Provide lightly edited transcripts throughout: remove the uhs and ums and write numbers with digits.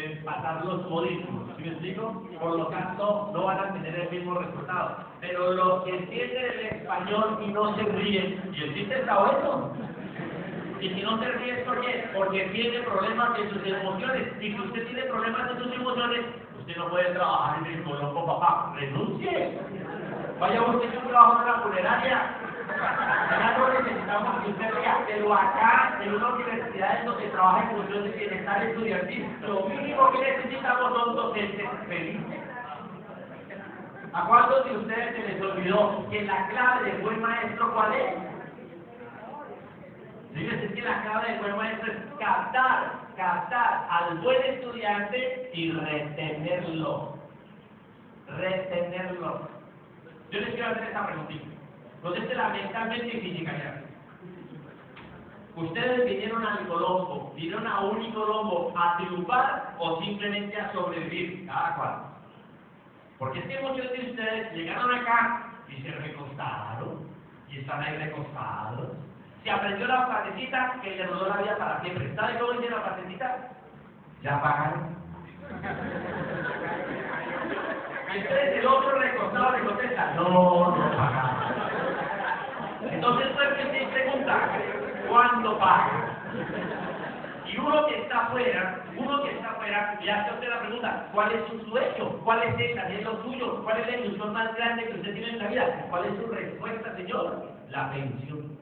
pasar los modismos, ¿sí me explico? Por lo tanto, no van a tener el mismo resultado. Pero los que entienden el español y no se ríen, y el chiste está bueno. Y si no se ríe, ¿por qué? Porque tiene problemas de sus emociones. Y si usted tiene problemas de sus emociones, usted no puede trabajar en el Colombo, papá. Renuncie. Vaya usted a un trabajo en la funeraria. Ya no necesitamos que usted vea, pero acá, en una universidad en donde trabaja en función de bienestar estudiantil, lo mínimo que necesitamos son docentes felices. ¿A cuántos de ustedes se les olvidó que la clave del buen maestro cuál es? Fíjense que la clave del buen maestro es captar al buen estudiante y retenerlo. Yo les quiero hacer esta preguntita. Contéstela mentalmente y físicamente. ¿Ustedes vinieron al Colombo, vinieron a Unicolombo a triunfar o simplemente a sobrevivir? Cada cual. Porque es que muchos de ustedes llegaron acá y se recostaron, y están ahí recostados. Se aprendió la frasecita que le rodó la vida para siempre. ¿Sabe cómo dice la frasecita? ¿Ya pagaron? Y entonces el otro recostado le contesta, no pagaron. Entonces usted se pregunta, ¿cuándo paga? Y uno que está afuera, le hace a usted la pregunta, ¿cuál es su sueño? ¿Cuál es esa? ¿Es lo suyo? ¿Cuál es la ilusión más grande que usted tiene en la vida? ¿Cuál es su respuesta, señor? La pensión.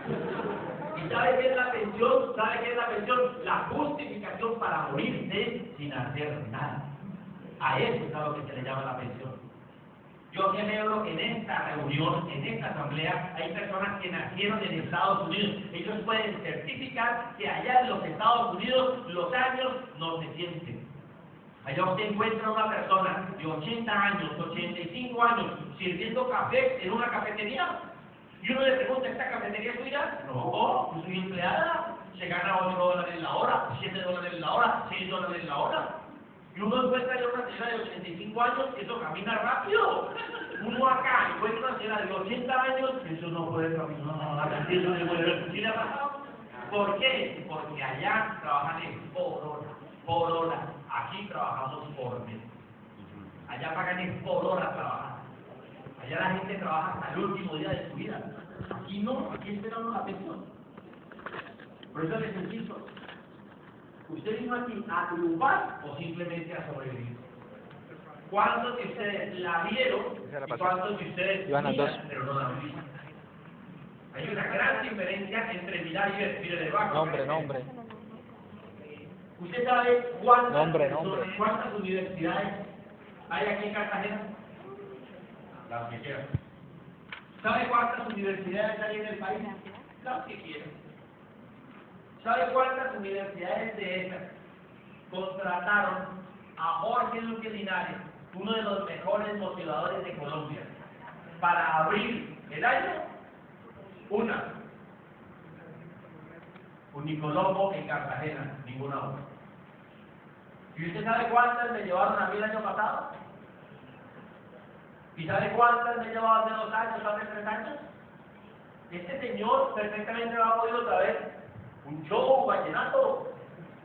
¿Y sabe qué es la pensión? La justificación para morirse sin hacer nada. A eso es a lo que se le llama la pensión. Yo celebro que en esta reunión, en esta asamblea, hay personas que nacieron en Estados Unidos. Ellos pueden certificar que allá en los Estados Unidos los años no se sienten. Allá usted encuentra una persona de 80 años, 85 años, sirviendo café en una cafetería. Y uno le pregunta, ¿esta cafetería es suya? No, yo soy empleada. Se gana $8 la hora, $7 la hora, $6 la hora. Y uno encuentra ya una señora de 85 años, eso camina rápido. Uno acá encuentra una señora de 80 años, eso no puede caminar, eso no puede ver. ¿Sí le ha pasado? ¿Por qué? Porque allá trabajan por hora. Aquí trabajamos por mes. Allá pagan por hora trabajar. Allá la gente trabaja hasta el último día de su vida. Aquí no, aquí esperamos la pensión. Por eso les insisto. ¿Usted vino aquí a triunfar o simplemente a sobrevivir? ¿Cuántos de ustedes la vieron y cuántos de ustedes miran, pero no la han visto? Hay una gran diferencia entre mirar y ver. Mire, debajo. Nombre. ¿Usted sabe cuántas universidades hay aquí en Cartagena? Las que quieran. ¿Sabe cuántas universidades hay en el país? Las que quieran. ¿Sabe cuántas universidades de esas contrataron a Jorge Duque Linares, uno de los mejores motivadores de Colombia, para abrir el año? Una. Unicolombo en Cartagena, ninguna otra. ¿Y usted sabe cuántas me llevaron a mí el año pasado? ¿Y sabe cuántas me llevaba hace 2 años, hace 3 años? Este señor perfectamente lo ha podido saber. Un show vallenato.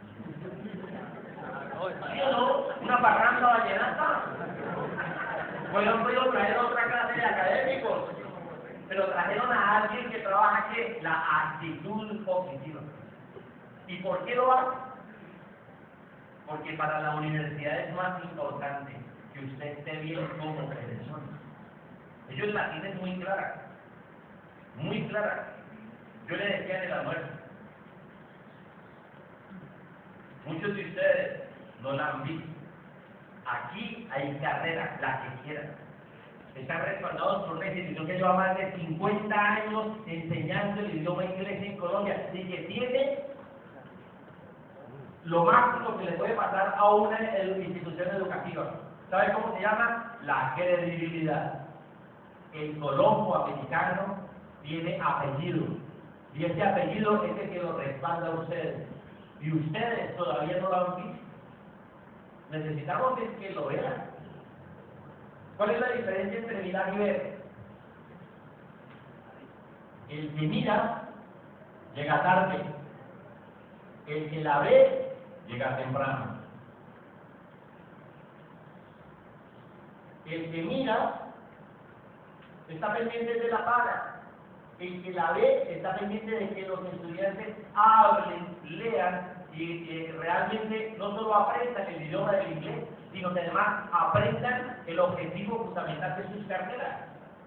¿Sí o no? Una parranda vallenata. Pues han podido traer otra clase de académicos, pero trajeron a alguien que trabaja ¿qué? La actitud positiva. ¿Y por qué lo hace? Porque para la universidad es más importante que usted esté bien como persona. Ellos la tienen muy clara. Muy clara. Yo le decía en el almuerzo. Muchos de ustedes no la han visto. Aquí hay carreras, la que quieran. Están respaldados por una institución que lleva más de 50 años enseñando el idioma inglés en Colombia y que tiene lo máximo que le puede pasar a una institución educativa. ¿Sabe cómo se llama? La credibilidad. El Colombo americano tiene apellido. Y ese apellido es el que lo respalda a ustedes. Y ustedes todavía no lo han visto. Necesitamos que lo vean. ¿Cuál es la diferencia entre mirar y ver? El que mira llega tarde. El que la ve llega temprano. El que mira está pendiente de la paga. El que la ve está pendiente de que los estudiantes hablen, lean y realmente no solo aprendan el idioma del inglés, sino que además aprendan el objetivo fundamental de sus carreras.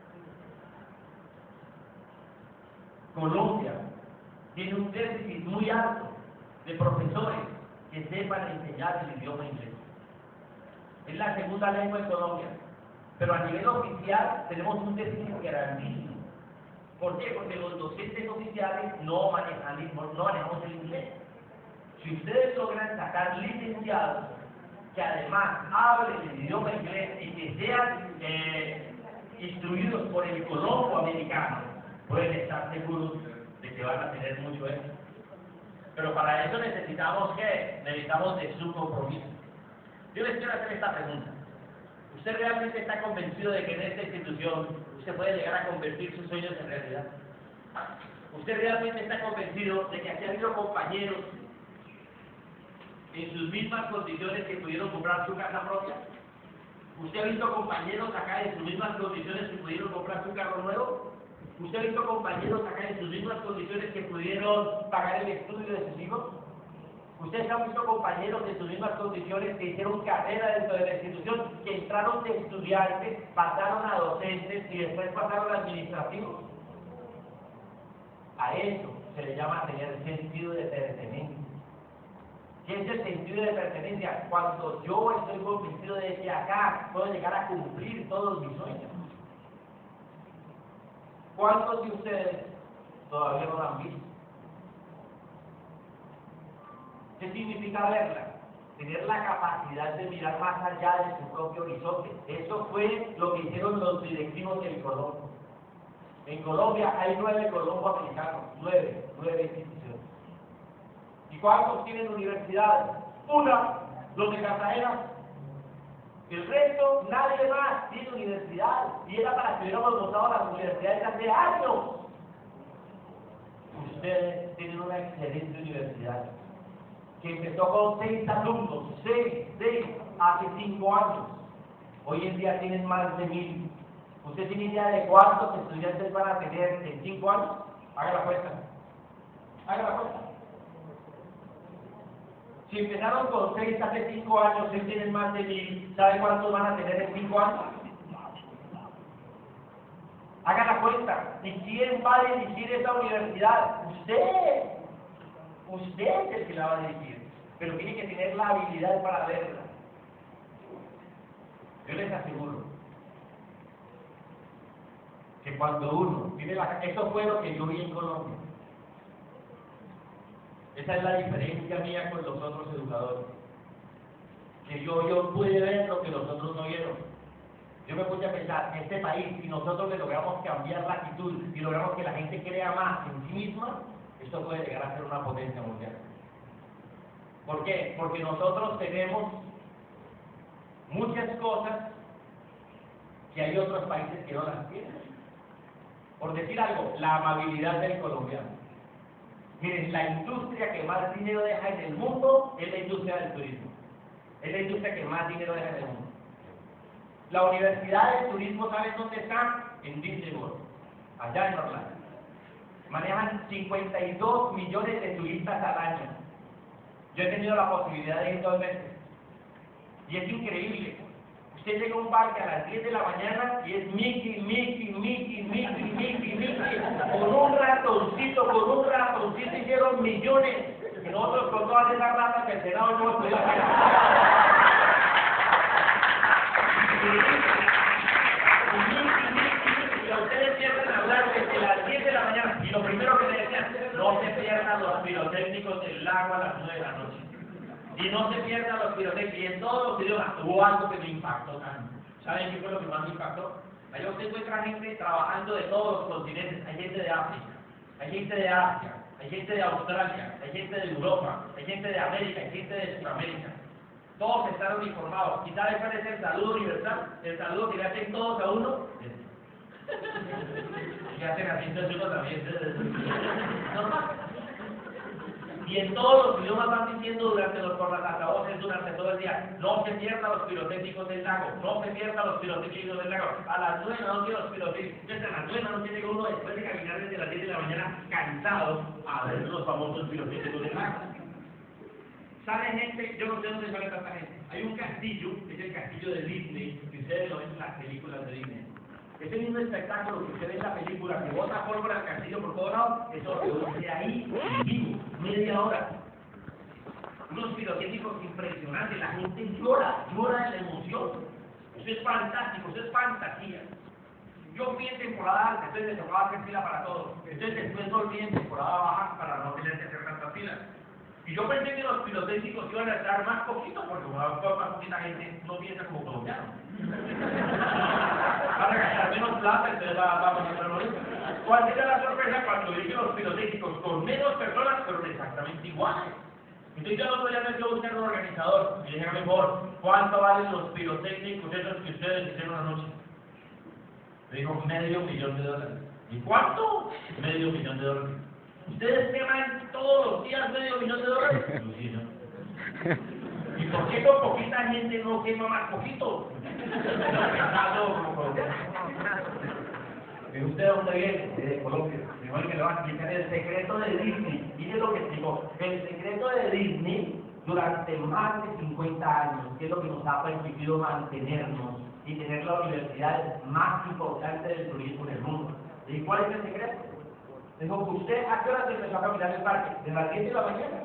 Colombia tiene un déficit muy alto de profesores que sepan enseñar el idioma inglés. Es la segunda lengua en Colombia, pero a nivel oficial tenemos un déficit grandísimo. ¿Por qué? Porque los docentes oficiales no manejamos el inglés. Si ustedes logran sacar licenciados que además hablen el idioma inglés y que sean instruidos por el colombo americano, pueden estar seguros de que van a tener mucho éxito. Pero para eso necesitamos ¿qué? Necesitamos de su compromiso. Yo les quiero hacer esta pregunta. ¿Usted realmente está convencido de que en esta institución usted puede llegar a convertir sus sueños en realidad? ¿Usted realmente está convencido de que aquí ha habido compañeros en sus mismas condiciones que pudieron comprar su casa propia? ¿Usted ha visto compañeros acá en sus mismas condiciones que pudieron comprar su carro nuevo? ¿Usted ha visto compañeros acá en sus mismas condiciones que pudieron pagar el estudio de sus hijos? ¿Ustedes han visto compañeros en sus mismas condiciones que hicieron carrera dentro de la institución, que entraron de estudiantes, pasaron a docentes y después pasaron a administrativos? A eso se le llama tener sentido de pertenencia. ¿Qué es el sentido de pertenencia? Cuando yo estoy convencido de que acá puedo llegar a cumplir todos mis sueños. ¿Cuántos de ustedes todavía no lo han visto? ¿Qué significa verla? Tener la capacidad de mirar más allá de su propio horizonte. Eso fue lo que hicieron los directivos del Colombo. En Colombia hay 9 Colombo americanos, 9 instituciones. ¿Y cuántos tienen universidades? Una, los de Cartagena. El resto, nadie más tiene universidad. Y era para que hubiéramos montado las universidades hace años. Ustedes tienen una excelente universidad que empezó con 6 alumnos, 6 hace 5 años. Hoy en día tienen más de 1000. ¿Usted tiene idea de cuántos estudiantes van a tener en 5 años? Haga la cuenta. Haga la cuenta. Si empezaron con 6 hace 5 años, hoy tienen más de 1000, ¿sabe cuántos van a tener en 5 años? Haga la cuenta. ¿Y quién va a dirigir esa universidad? Usted. Usted es el que la va a dirigir, pero tiene que tener la habilidad para verla. Yo les aseguro que cuando uno tiene eso fue lo que yo vi en Colombia. Esa es la diferencia mía con los otros educadores. Que yo pude ver lo que los otros no vieron. Yo me puse a pensar, en este país, si nosotros le logramos cambiar la actitud y logramos que la gente crea más en sí misma, esto puede llegar a ser una potencia mundial. ¿Por qué? Porque nosotros tenemos muchas cosas que hay otros países que no las tienen. Por decir algo, la amabilidad del colombiano. Miren, la industria que más dinero deja en el mundo es la industria del turismo. Es la industria que más dinero deja en el mundo. La Universidad de Turismo, ¿saben dónde está? En Disney World, allá en Orlando. Manejan 52 millones de turistas al año. Yo he tenido la posibilidad de ir 2 veces. Y es increíble. Usted llega a un parque a las 10 de la mañana y es Mickey. Con un ratoncito hicieron millones. Que nosotros con todas esas ratas que el Senado no hemos podido hacer. Y a ustedes empiezan a hablar desde las 10 de la mañana. Y lo primero que le decían, no se pierdan los pirotécnicos del lago a las 9 de la noche. Y no se pierdan los pirotécnicos. Y en todos los idiomas hubo algo que me impactó tanto. ¿Saben qué fue lo que más me impactó? Allá usted encuentra gente trabajando de todos los continentes. Hay gente de África, hay gente de Asia, hay gente de Australia, hay gente de Europa, hay gente de América, hay gente de Sudamérica. Todos están uniformados. ¿Y saben cuál es el saludo universal? El saludo que le hacen todos a uno. Y hacen así, entonces uno también. Normal. Y en todos los idiomas van diciendo por las altavoces durante todo el día, no se pierdan los pirotécnicos del lago, no se pierdan los pirotécnicos del lago. A las 9 no tiene los pirotécnicos, a las 9 no tiene uno después de caminar desde las 10 de la mañana cansado a ver los famosos pirotécnicos del lago. Sale gente, yo no sé dónde sale tanta gente. Hay un castillo, que es el castillo de Disney, que ustedes lo ven en las películas de Disney. Ese mismo espectáculo que usted ve en la película, que bota pólvora al castillo por todos lados, eso lo produce ahí en vivo, media hora. Unos pirotécnicos impresionantes, la gente llora de la emoción. Eso es fantástico, eso es fantasía. Yo fui en temporada alta, entonces me tocaba hacer fila para todos. Entonces después volví en temporada baja para no tener que hacer tantas filas. Y yo pensé que los pirotécnicos iban a estar más poquito, porque como más poquita gente no piensa como colombiano. Van a gastar menos plata, entonces va a poner lo mismo. ¿Cuál era la sorpresa cuando vi que los pirotécnicos con menos personas fueron exactamente iguales? Entonces yo el otro día me fui a buscar un organizador y dije, mejor, ¿cuánto valen los pirotécnicos esos que ustedes hicieron anoche? Me dijo, $500,000. ¿Y cuánto? $500,000. ¿Ustedes queman todos los días $500,000? Sí, ¿no? ¿Y por qué con poquita gente no quema más poquito? ¿Y usted de dónde viene? De Colombia. Igual que le va a explicar el secreto de Disney. Mire lo que explicó. El secreto de Disney durante más de 50 años, que es lo que nos ha permitido mantenernos y tener la universidad más importante del turismo en el mundo. ¿Y cuál es el secreto? Dijo que usted, ¿a qué hora se empezó a caminar el parque? De las 10 de la mañana.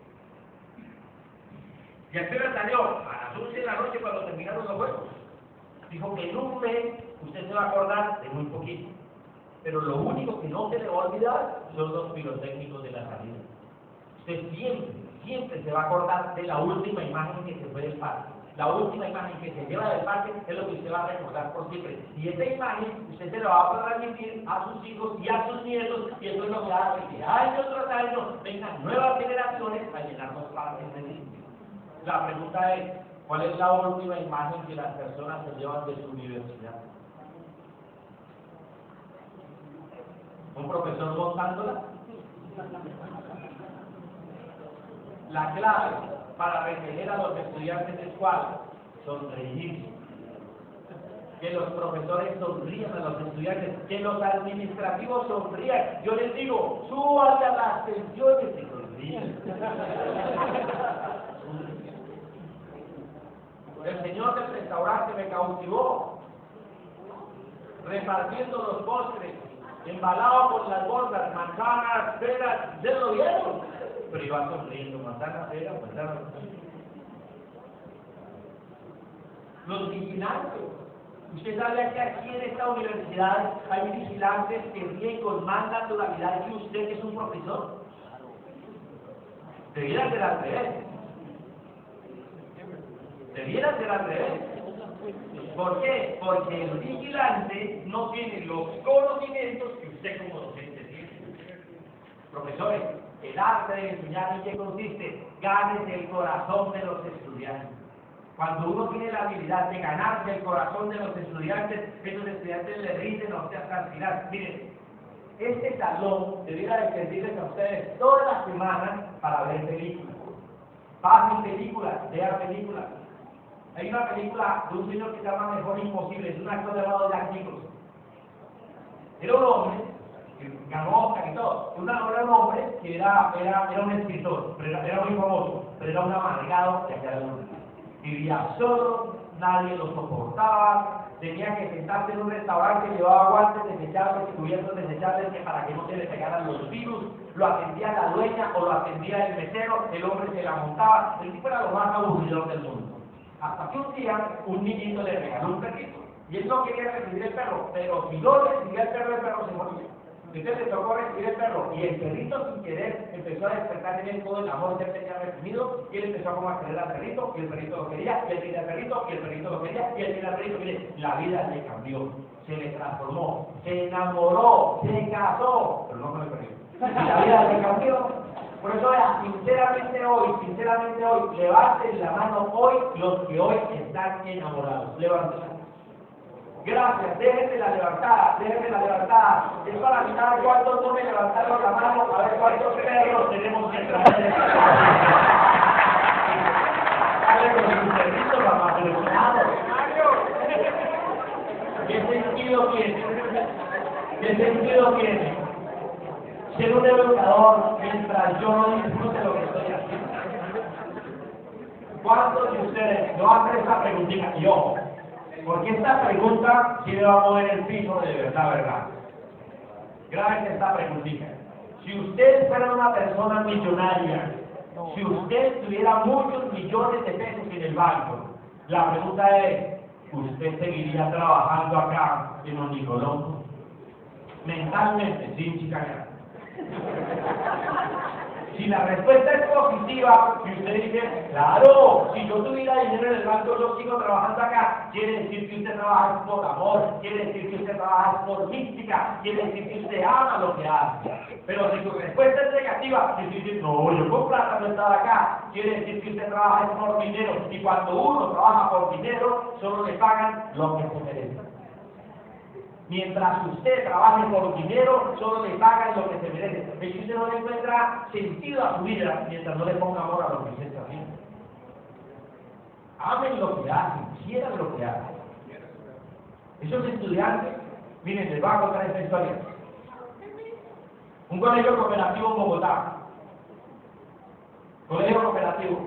¿Y a qué hora salió? A las 11 de la noche cuando terminaron los juegos. Dijo que en un mes usted se va a acordar de muy poquito. Pero lo único que no se le va a olvidar son los pirotécnicos de la salida. Usted siempre se va a acordar de la última imagen que se fue del parque. La última imagen que se lleva del parque es lo que usted va a recordar por siempre. Y esa imagen usted se la va a transmitir a sus hijos y a sus nietos, y eso es lo que hace que años tras años vengan nuevas generaciones a llenar los parques de Disney. La pregunta es, ¿cuál es la última imagen que las personas se llevan de su universidad? ¿Un profesor montándola? La clave para retener a los estudiantes es cuál: sonreír. Que los profesores sonrían a los estudiantes, que los administrativos sonrían. Yo les digo, súbate a las pensiones y sonríen. El señor del restaurante me cautivó, repartiendo los postres, embalado por las bolsas, manzanas, peras, ¿ustedes lo vieron? Pero iba sonriendo, manzanas, peras, manzanas. Los vigilantes. Usted sabe que aquí en esta universidad hay vigilantes que ríen con más naturalidad que usted, que es un profesor. Debiera ser al revés. Debiera ser al revés. ¿Por qué? Porque el vigilante no tiene los conocimientos que usted como docente tiene. Profesores, el arte de enseñar, ¿en qué consiste? Gánese el corazón de los estudiantes. Cuando uno tiene la habilidad de ganarse el corazón de los estudiantes, esos estudiantes le rinden a usted hasta el final. Miren, este salón debiera de servirles a ustedes todas las semanas para ver películas. Pasen películas, vean películas. Hay una película de un señor que se llama Mejor Imposible, es un actor llamado Jack Nicholson. Era un hombre que ganó Oscar y todo. Era un hombre que era un escritor, pero era muy famoso, pero era un amargado que hacía el mundo. Vivía solo, nadie lo soportaba, tenía que sentarse en un restaurante, llevaba guantes desechables y cubiertos desechables que para que no se le pegaran los virus, lo atendía la dueña o lo atendía el mesero, el hombre se la montaba, el tipo era lo más aburridor del mundo. Hasta que un día un niñito le regaló un perrito, y él no quería recibir el perro, pero si no recibía el perro se moría. Entonces le tocó recibir el perro, y el perrito sin querer empezó a despertar en él todo el amor que él tenía recibido, y él empezó como a querer al perrito, y el perrito lo quería, y él quería al perrito, y el perrito lo quería, y él quería al perrito. Mire, la vida le cambió, se le transformó, se enamoró, se casó, pero no con el perrito. Y la vida le cambió. Por eso, sinceramente hoy, levanten la mano hoy los que hoy están enamorados. Levanten. Gracias, déjenme la levantada, déjenme la levantada. Es para mirar cuántos no me levantaron la mano, a ver cuántos perros tenemos que traer. Dale con su perrito, mamá, seleccionado. ¿Qué sentido tiene? ¿Qué sentido tiene ser un educador mientras yo no disfrute lo que estoy haciendo? ¿Cuántos de ustedes no hacen esta preguntita? Y ojo, porque esta pregunta sí le va a mover el piso de verdad. Grábense esta preguntita. Si usted fuera una persona millonaria, si usted tuviera muchos millones de pesos en el banco, la pregunta es, ¿usted seguiría trabajando acá en Onicolombo? Mentalmente, sin chicanear. Si la respuesta es positiva, y usted dice, claro, si yo tuviera dinero en el banco, yo sigo trabajando acá, quiere decir que usted trabaja por amor, quiere decir que usted trabaja por mística, quiere decir que usted ama lo que hace. Pero si su respuesta es negativa, y usted dice, no, yo con plata no estaba acá, quiere decir que usted trabaja por dinero, y cuando uno trabaja por dinero, solo le pagan lo que se merece. Mientras usted trabaje por dinero, solo le pagan lo que se merece. Y usted no le encuentra sentido a su vida mientras no le ponga amor a lo que usted está haciendo. Amen lo que hacen, quieran lo que hacen. Esos estudiantes, miren, les voy a contar esta historia. Un colegio cooperativo en Bogotá. Colegio cooperativo.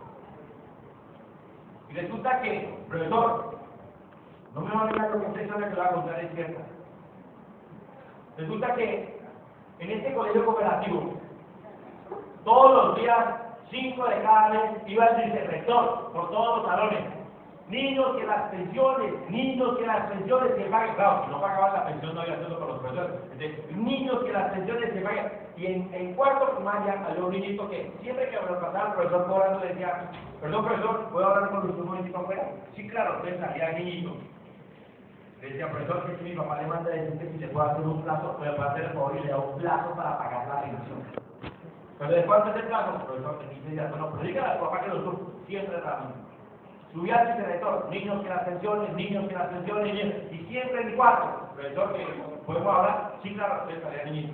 Y resulta que, profesor, no me va a negar lo que esta historia que le voy a contar es cierta. Resulta que en este colegio cooperativo, todos los días, 5 de cada mes, iba el vicerrector por todos los salones. Niños que las pensiones se paguen. Claro, si no pagaban la pensión no había hacerlo con los profesores. Entonces, niños que las pensiones se paguen. Y en cuarto primaria había un niñito que siempre que me lo pasaba el profesor cobrando decía, perdón profesor, ¿puedo hablar con usted un momentito afuera? Sí, claro, entonces salía el niñito. Le decía, profesor, que si mi papá le manda a decir que si se puede hacer un plazo, puede hacer el favor y le da un plazo para pagar la pensión. Pero ¿de cuánto es el plazo? Profesor, de 15 días. Bueno, pero dígale a tu papá que lo suba. Siempre era lo mismo. Subía al vicerrector, niños que las pensiones, niños que las pensiones, niños, y siempre en mi cuarto. Profesor, que ¿podemos hablar? Sí, claro, usted estaría niñito.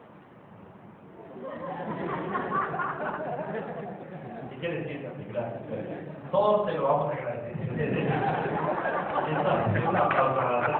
¿Qué quiere decir? Gracias. Todos te lo vamos a agradecer. Un aplauso para la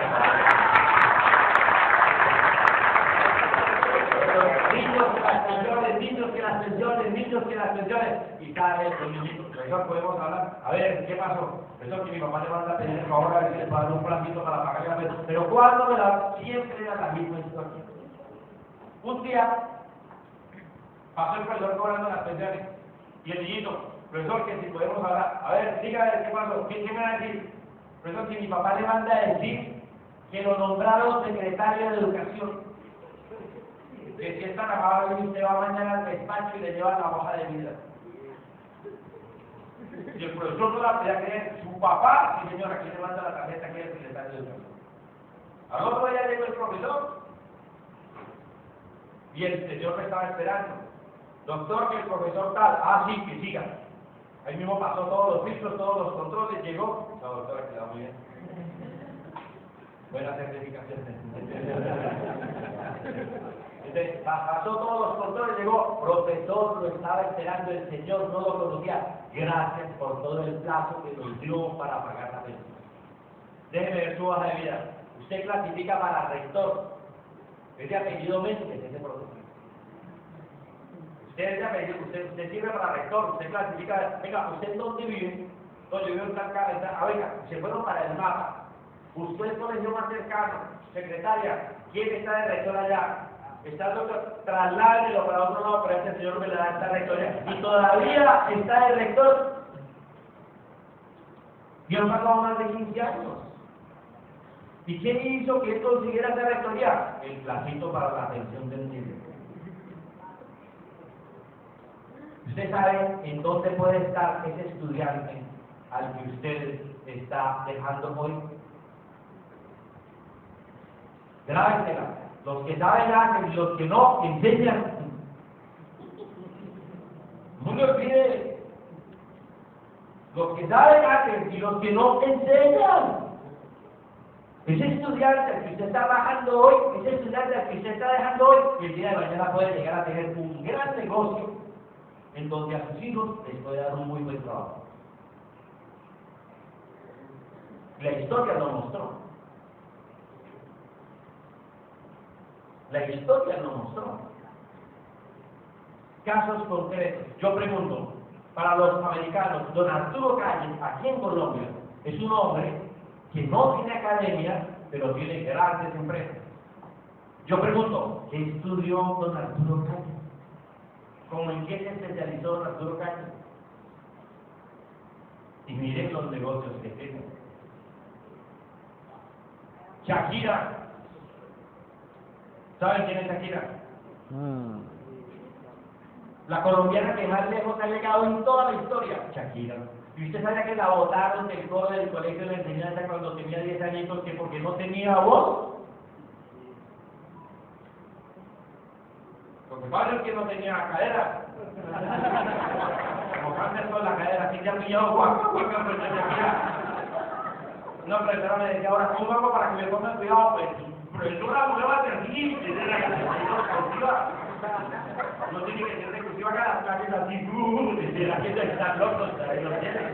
niños que las pensiones, y cada vez los niñitos, profesor, podemos hablar, a ver, ¿qué pasó? Profesor, que mi papá le manda a pedir el favor a ver si le puede dar un platito para pagar la pensión, pero ¿cuándo me la? Siempre era la misma historia. Un día pasó el profesor cobrando las pensiones, y el niñito, profesor, que si podemos hablar, a ver, dígame qué pasó, ¿qué me va a decir? Profesor, que mi papá le manda a decir que lo nombraron secretario de Educación. Que si es tan amable y usted va mañana al despacho y le lleva la hoja de vida. Y el profesor no la podía creer. Su papá, sí señora, aquí le manda la tarjeta que es el secretario de Educación. Al otro día llegó el profesor y el señor me estaba esperando. Doctor, que el profesor tal, sí, que siga. Ahí mismo pasó todos los filtros, todos los controles, llegó. La doctora quedó muy bien. Buena certificación. Entonces, pasó todos los controles, llegó, profesor, lo estaba esperando el señor, no lo conocía. Gracias por todo el plazo que nos dio para pagar la pensión. Déjeme ver su hoja de vida. Usted clasifica para rector. Es de apellido Méndez, ese profesor. Usted es de apellido, usted sirve para rector, usted clasifica, venga, ¿usted dónde vive? ¿Dónde vive en tal cabeza? Venga, se fueron para el mapa. Usted es el colegio más cercano, secretaria, ¿quién está de rector allá? Está el doctor, trasládelo para otro lado, pero este señor me la da esta rectoría, y todavía está de rector. Y han pasado más de 15 años. ¿Y quién hizo que él consiguiera esa rectoría? El placito para la pensión del niño. ¿Usted sabe en dónde puede estar ese estudiante al que usted está dejando hoy? Grábensela. Los que saben hacen y los que no enseñan. No me olvide. Los que saben hacen y los que no enseñan. Ese estudiante al que usted está bajando hoy, ese estudiante al que usted está dejando hoy, y el día de mañana puede llegar a tener un gran negocio en donde a sus hijos les puede dar un muy buen trabajo. La historia lo mostró. La historia lo mostró. Casos concretos. Yo pregunto, para los americanos, don Arturo Calle, aquí en Colombia, es un hombre que no tiene academia, pero tiene grandes empresas. Yo pregunto, ¿qué estudió don Arturo Calle? ¿Cómo en qué se especializó don Arturo Calle? Y miren los negocios que tiene. Shakira. ¿Saben quién es Shakira? La colombiana que más lejos ha llegado en toda la historia, Shakira. Y usted sabe que la botaron del coro del colegio de enseñanza cuando tenía 10 añitos, que porque no tenía voz. Porque padre que no tenía cadera. Como cáncer con la cadera, así ya pillado guapo, pues Shakira. Una profesora me decía, ahora, ¿cómo hago para que me pongan cuidado? Pues, profesora, una va a servir, desde la recursiva. No tiene que ser recursiva que las clases así, desde la gente está loco, ahí lo tiene.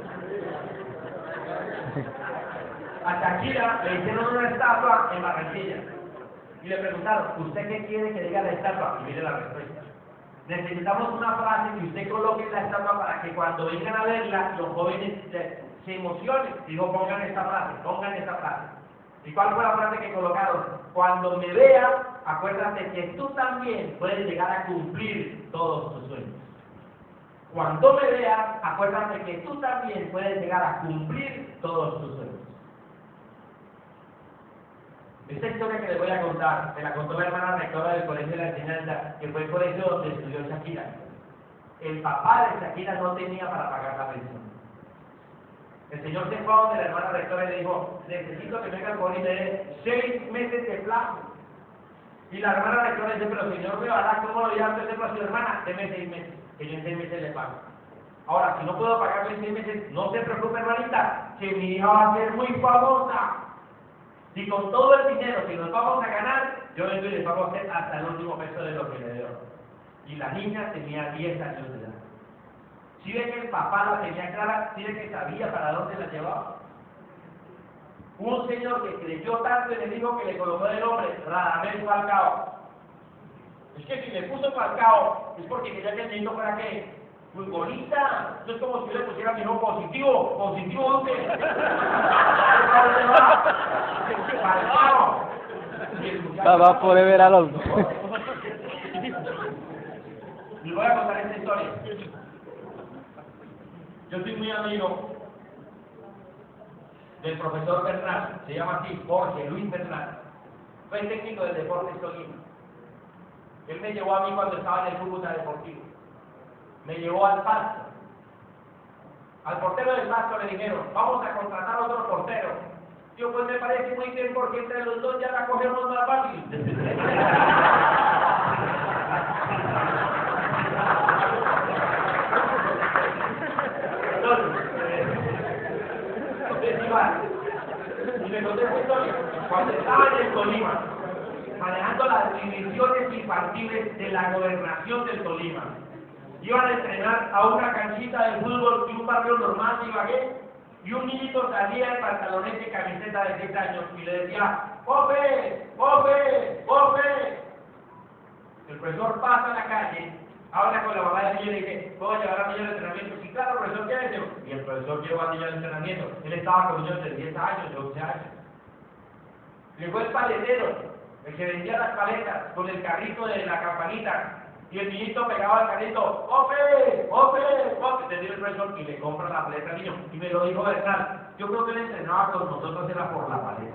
A Shakira le hicieron una estatua en Barranquilla. Y le preguntaron, ¿usted qué quiere que diga la estatua? Y mire la respuesta. Necesitamos una frase que usted coloque en la estatua para que cuando vengan a verla, los jóvenes se emocionen. Digo, pongan esta frase, pongan esta frase. ¿Y cuál fue la frase que colocaron? Cuando me veas, acuérdate que tú también puedes llegar a cumplir todos tus sueños. Cuando me veas, acuérdate que tú también puedes llegar a cumplir todos tus sueños. Esta historia que les voy a contar, me la contó la hermana rectora del Colegio de la Enseñanza, que fue el colegio donde estudió Shakira. El papá de Shakira no tenía para pagar la pensión. El señor se fue a donde la hermana rectora y le dijo, necesito que venga por y me dé 6 meses de plazo. Y la hermana rectora dice, pero señor Guevara, ¿cómo lo voy a hacer a su hermana? Deme 6 meses, que yo en 6 meses le pago. Ahora, si no puedo pagarle en 6 meses, no se preocupe, hermanita, que mi hija va a ser muy famosa. Si con todo el dinero que nos vamos a ganar, yo vengo y le pago a usted hasta el último peso de lo que le dio. Y la niña tenía 10 años de edad. ¿Sí ve que el papá la tenía clara? ¿Sí ve que sabía para dónde la llevaba? Hubo un señor que creyó tanto en el hijo que le colocó el nombre Radamel Falcao. Es que si le puso Falcao es porque quería que el niño fuera ¿qué? Futbolista. Eso es como si yo le pusiera mi hijo positivo. Positivo Duque. Falcao. Va forever alone. Les voy a contar esta historia. Yo soy muy amigo del profesor Bernal, se llama así, Jorge Luis Bernal. Fue técnico del Deportes Tolima. Él me llevó a mí cuando estaba en el Cúcuta Deportivo. Me llevó al Pasto. Al portero del Pasto le dijeron, vamos a contratar otro portero. Yo pues me parece muy bien porque entre los dos ya la cogemos más fácil. Y me conté esta historia. Cuando estaba en el Tolima, manejando las divisiones infantiles de la gobernación del Tolima, iban a entrenar a una canchita de fútbol de un barrio normal de Ibagué, y un niñito salía en pantaloneta y camiseta de 6 años y le decía, ¡Pope! ¡Pope! ¡Pope! El profesor pasa a la calle, habla con la mamá del niño y le dice, ¿puedo llevar a mi niño al entrenamiento? Sí, claro, profesor, ¿qué es eso? Y el profesor llevó al niño al entrenamiento. Él estaba con niños de 10 años, de 11 años. Llegó el paletero, el que vendía las paletas, con el carrito de la campanita. Y el niñito pegaba al carrito, ¡Ope! ¡Ope! ¡Ope! Le dio el profesor y le compra la paleta al niño. Y me lo dijo Bernal. Yo creo que él entrenaba con nosotros, era por la paleta.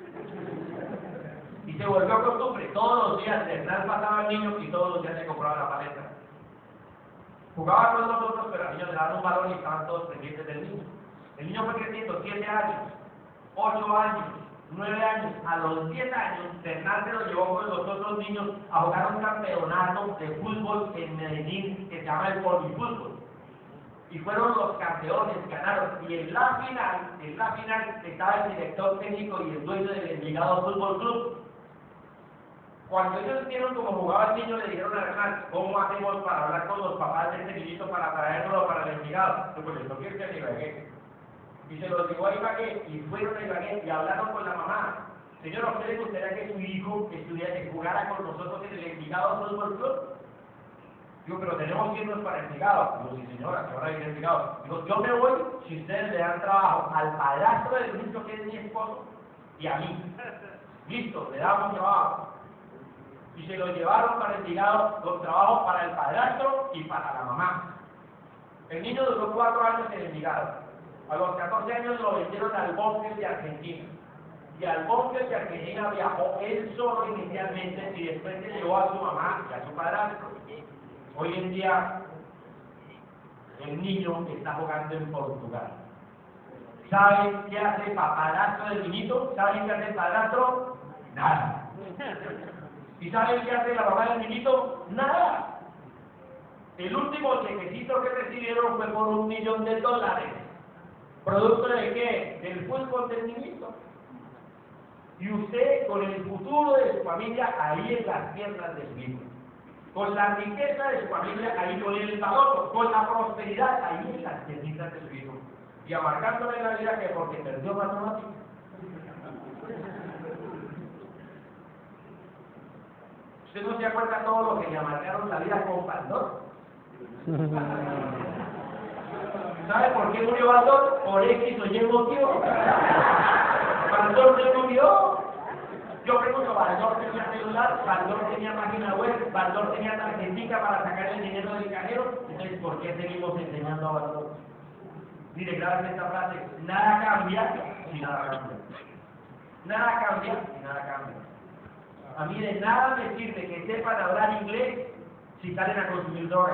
Y se volvió costumbre. Todos los días Bernal pasaba al niño y todos los días le compraba la paleta. Jugaba con nosotros, pero al niño le daban un balón y estaban todos pendientes del niño. El niño fue creciendo 7 años, 8 años, 9 años. A los 10 años, Bernal se lo llevó con los otros niños a jugar un campeonato de fútbol en Medellín que se llama el polifútbol. y fueron los campeones, ganaron. Y en la final estaba el director técnico y el dueño del Envigado Fútbol Club. Cuando ellos vieron cómo jugaba el niño, le dijeron a Hernán, ¿cómo hacemos para hablar con los papás de este niñito para traerlo para el Envigado? Pues les toqué irse a Ibagué. Y se los llevó a Ibagué y fueron a Ibagué y hablaron con la mamá. Señora, ¿a usted le gustaría que su hijo jugara con nosotros en el Envigado Fútbol Club? Digo, pero tenemos que irnos para el Envigado. Digo, sí señora, que ahora viene el Envigado. Digo, yo me voy si ustedes le dan trabajo al padrastro del niño que es mi esposo y a mí. Listo, le damos trabajo. Y se lo llevaron para el Envigado, los trabajos para el padrastro y para la mamá. El niño duró 4 años en el Envigado. A los 14 años lo vendieron al Bosque de Argentina. Y al Bosque de Argentina viajó él solo inicialmente y después se llevó a su mamá y a su padrastro. Hoy en día, el niño está jugando en Portugal. ¿Saben qué hace el padrastro del niñito? ¿Saben qué hace el padrastro? Nada. ¿Y saben qué hace la mamá del niñito? Nada. El último chequecito que recibieron fue por $1 millón. ¿Producto de qué? Del fútbol del niñito. Y usted, con el futuro de su familia, ahí en las piernas del hijo. Con la riqueza de su familia, ahí con el talento. Con la prosperidad, ahí en las piernitas de su hijo. Y amargándole la vida que porque perdió matemáticas. ¿Usted no se acuerda todo lo que le amargaron la vida con Baldor? ¿Sabe por qué murió Baldor? Por X o Y motivo. Baldor se murió. Yo pregunto, Baldor tenía celular, Baldor tenía página web, Baldor tenía tarjetita para sacar el dinero del cajero. Entonces, ¿por qué seguimos enseñando a Baldor? Mire, grábate esta frase: nada cambia si nada cambia. Nada cambia si nada cambia. A mí de nada me sirve que sepan hablar inglés si salen a consumir drogas.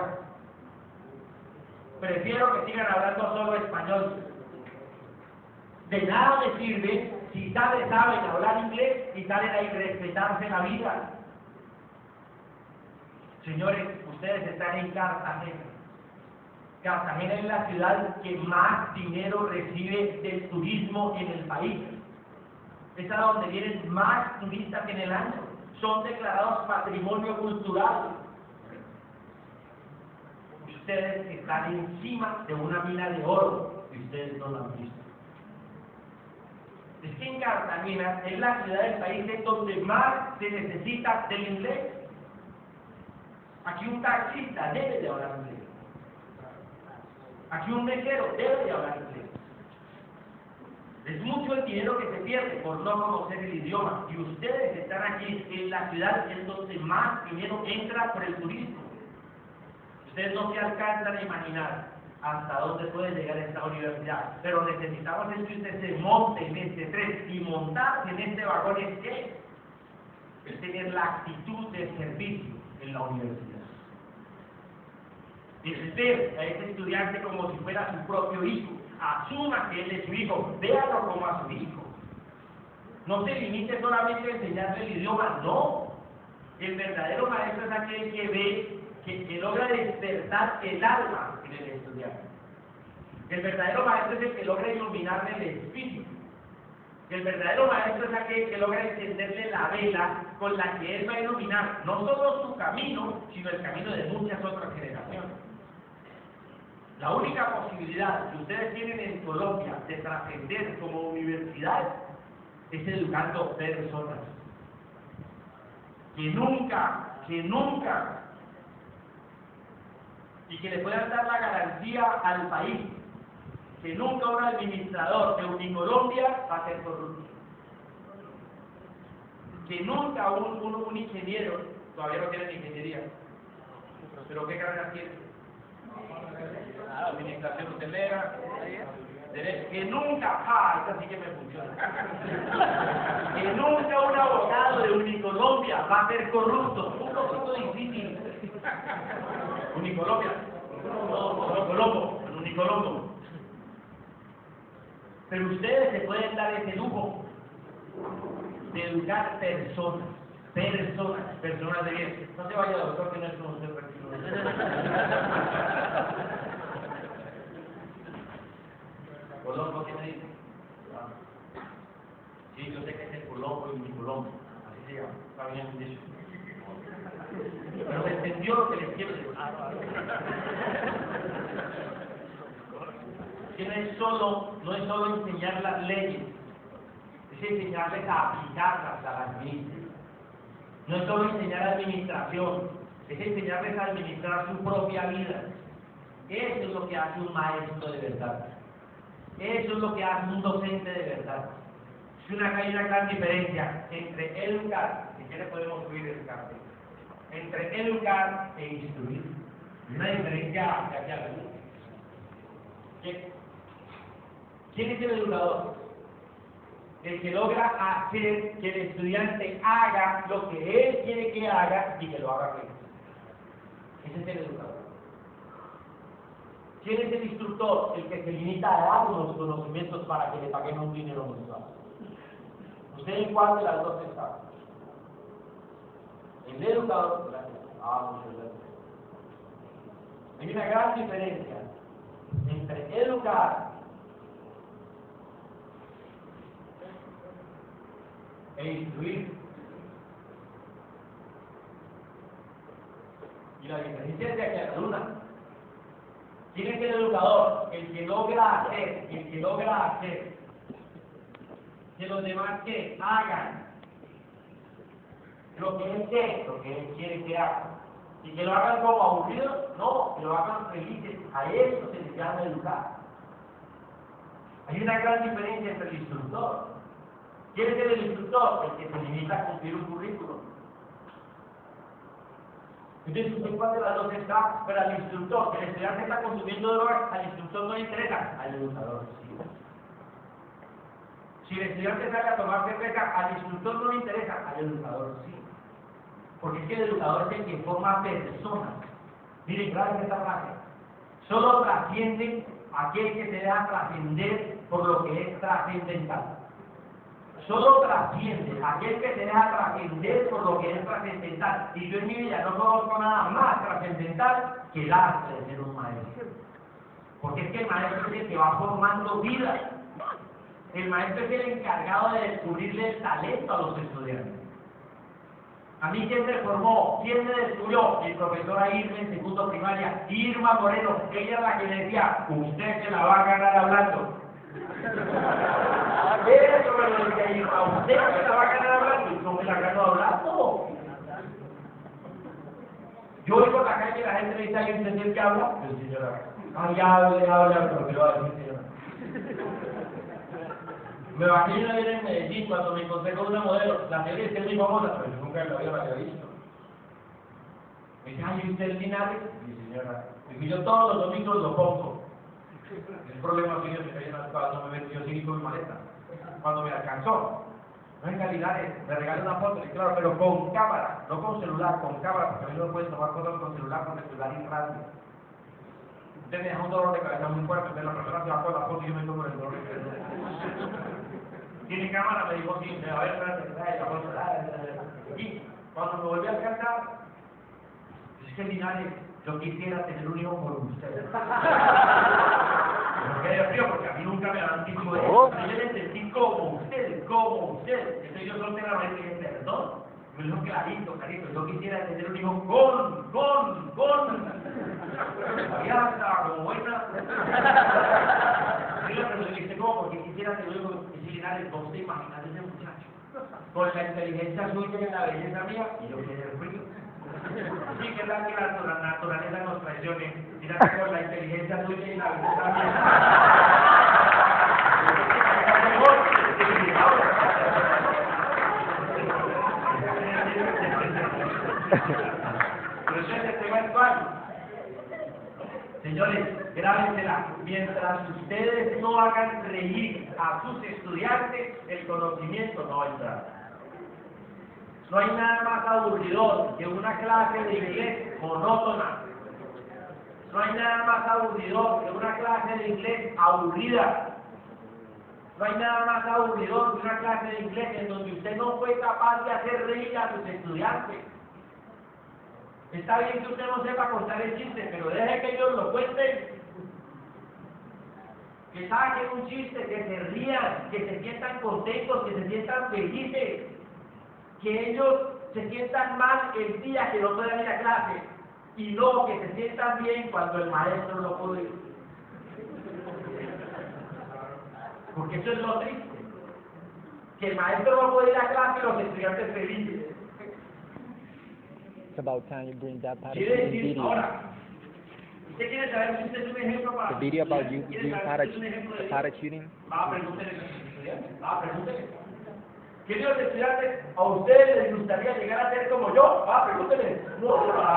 Prefiero que sigan hablando solo español. De nada me sirve si saben hablar inglés y salen a irrespetarse la vida. Señores, ustedes están en Cartagena. Cartagena es la ciudad que más dinero recibe del turismo en el país. Es a donde vienen más turistas en el año. Son declarados patrimonio cultural. Ustedes están encima de una mina de oro y ustedes no la han visto. Es que en Cartagena es la ciudad del país en donde más se necesita del inglés. Aquí un taxista debe de hablar inglés. Aquí un mesero debe de hablar inglés. Es mucho el dinero que se pierde por no conocer el idioma. Y ustedes están aquí en la ciudad en donde más dinero entra por el turismo. Ustedes no se alcanzan a imaginar hasta dónde puede llegar esta universidad. Pero necesitamos es que usted se monte en este tren. Y montarse en este vagón es ¿qué? Es tener la actitud de servicio en la universidad. Es ver a ese estudiante como si fuera su propio hijo. Asuma que él es su hijo, véalo como a su hijo. No se limite solamente a enseñarle el idioma, no. El verdadero maestro es aquel que ve, que logra despertar el alma en el estudiante. El verdadero maestro es el que logra iluminarle el espíritu. El verdadero maestro es aquel que logra encenderle la vela con la que él va a iluminar no solo su camino, sino el camino de muchas otras generaciones. La única posibilidad que ustedes tienen en Colombia de trascender como universidad es educando personas. Que nunca, y que le puedan dar la garantía al país, que nunca un administrador de Unicolombia va a ser corrupto. Que nunca un ingeniero, todavía no tienen ingeniería, pero ¿qué carrera tiene? Administración hotelera, que nunca, esta sí que me funciona, que nunca un abogado de Unicolombia va a ser corrupto. Un poquito difícil. Unicolombia, Unicolombo. Pero ustedes se pueden dar ese lujo de educar personas de bien. No se vaya, doctor, que no es como usted. Colombo, ¿qué me dice? Sí, yo sé que es el Colombo y mi Colombo. Así se llama. Está bien dicho. Pero me entendió lo que les quiero decir. Que no es solo enseñar las leyes, es enseñarles a aplicarlas, a las mismas. No es solo enseñar administración, es enseñarles a administrar su propia vida. Eso es lo que hace un maestro de verdad. Eso es lo que hace un docente de verdad. Hay una gran diferencia entre educar, si quiere podemos subir el cartel, entre educar e instruir. Una diferencia de aquí a la luz. ¿Quién es el educador? El que logra hacer que el estudiante haga lo que él quiere que haga y que lo haga bien. Ese es el educador. ¿Quién es el instructor? El que se limita a dar unos conocimientos para que le paguen un dinero mensual. ¿Usted en cuál de las dos está? El educador. Muchas gracias. Hay una gran diferencia entre educar e instruir. Y la diferencia es de aquí a la luna. ¿Quién es el educador? El que logra hacer que los demás que hagan lo que él quiere que hagan. Y que lo hagan como aburridos, no, que lo hagan felices. A eso se les llama educar. Hay una gran diferencia entre el instructor. ¿Quién es el instructor? El que se limita a cumplir un currículum. Entonces, ¿usted cuál de las dos está? Pero al instructor, que el estudiante está consumiendo drogas, al instructor no le interesa, al educador sí. Si el estudiante sale a tomar cerveza, al instructor no le interesa, al educador sí. Porque es que el educador es el que forma personas. Miren, gracias a esta frase. Solo trasciende aquel que se deja trascender por lo que es trascendental. Solo trasciende aquel que se deja trascender por lo que es trascendental. Y yo en mi vida no conozco nada más trascendental que el arte de ser un maestro. Porque es que el maestro es el que va formando vida. El maestro es el encargado de descubrirle el talento a los estudiantes. A mí, ¿quién me formó? ¿Quién me descubrió? Mi profesora Irma en segundo primaria, Irma Moreno. Ella es la que me decía, usted se la va a ganar hablando. Eso me lo decía Irma, usted se la va a ganar hablando. Y yo me la gano hablando. Yo oigo en la calle y la gente me dice, ¿hay entender que habla? Yo, señora, ay, habla, pero ¿qué lo va a decir, señora? Me bajé una vez en Medellín cuando me encontré con una modelo, la serie es muy famosa, pero yo nunca en la vida la había visto. Me dice, ay, ¿usted es Linares? Sí, señora. Y yo todos los domingos lo pongo. El problema mío es que cuando me metió, yo seguí con mi maleta. Cuando me alcanzó, venga Linares, me regaló una foto, y claro, pero con cámara, no con celular, con cámara, porque a mí no me pueden tomar fotos con celular porque el celular es grande. Usted me deja un dolor de cabeza muy fuerte, entonces la persona se va con la foto y yo me tomo el dolor de cabeza. ¿Tiene cámara? Me dijo, sí, a ver, y cuando me volví a alcanzar, es que Linares, yo quisiera tener un hijo por usted. Me quedé frío porque a mí nunca me han dicho eso. Yo le sentí como usted. Entonces yo solteramente dije, perdón. Me dijo clarito, yo quisiera tener un hijo con. Ya estaba como buena. Yo le pregunté, ¿cómo? Porque quisiera tener un hijo que Linares, ¿vos te imaginas ese muchacho? Con la inteligencia suya y la belleza mía, y yo quedé frío. Sí, que tal que la naturaleza nos traicione. Mira que con la inteligencia suya y la belleza mía. Pero ese es el tema actual. Señores, grábensela. Mientras ustedes no hagan reír a sus estudiantes, el conocimiento no va a entrar. No hay nada más aburridor que una clase de inglés monótona. No hay nada más aburridor que una clase de inglés aburrida. No hay nada más aburridor que una clase de inglés en donde usted no fue capaz de hacer reír a sus estudiantes. Está bien que usted no sepa contar el chiste, pero deje que ellos lo cuenten. que saquen un chiste, que se rían, que se sientan contentos, que se sientan felices, que ellos se sientan mal el día que no puedan ir a clase, y no que se sientan bien cuando el maestro no puede ir. Porque eso es lo triste, que el maestro no puede ir a clase y los estudiantes felices. It's about time you bring that part of Quiere the decir, video. ahora, ¿usted quiere saber si usted es un ejemplo para The video about you ¿quiere doing saber si es un ejemplo de the Dios? parachuting. Pregúntele a los estudiantes. Pregúntele. Queridos estudiantes, ¿a ustedes les gustaría llegar a ser como yo? Pregúntele. No,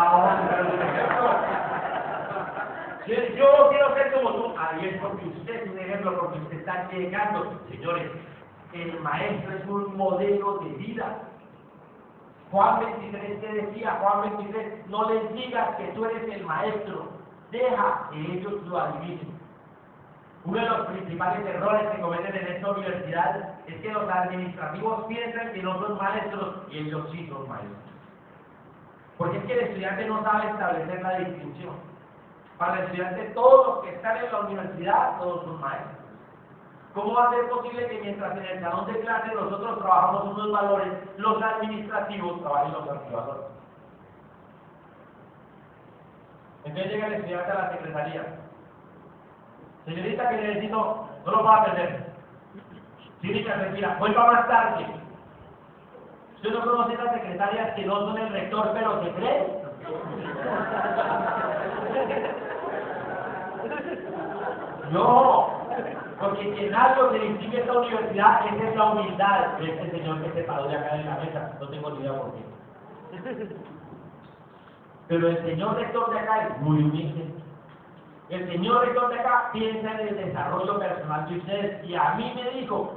yo quiero ser como tú. Ahí es porque usted es un ejemplo, porque usted está llegando. Señores, el maestro es un modelo de vida. Juan 23, ¿qué decía? Juan 23, no les digas que tú eres el maestro, deja que ellos lo adivinen. Uno de los principales errores que cometen en esta universidad es que los administrativos piensan que no son maestros y ellos sí son maestros. Porque es que el estudiante no sabe establecer la distinción. Para el estudiante, todos los que están en la universidad, todos son maestros. ¿Cómo va a ser posible que mientras en el salón de clase nosotros trabajamos unos valores, los administrativos trabajen los archivadores? Entonces llega el estudiante a la secretaría. Señorita, que necesito, no lo va a perder. Cínica, retira, vuelva más tarde. ¿Usted no conoce a las secretarias que no son el rector, pero se creen? No, porque quien algo se distingue esta universidad es la humildad de este señor que se paró de acá en la mesa. No tengo ni idea por qué. Pero el señor rector de acá es muy humilde. El señor rector de acá piensa en el desarrollo personal de ustedes y a mí me dijo,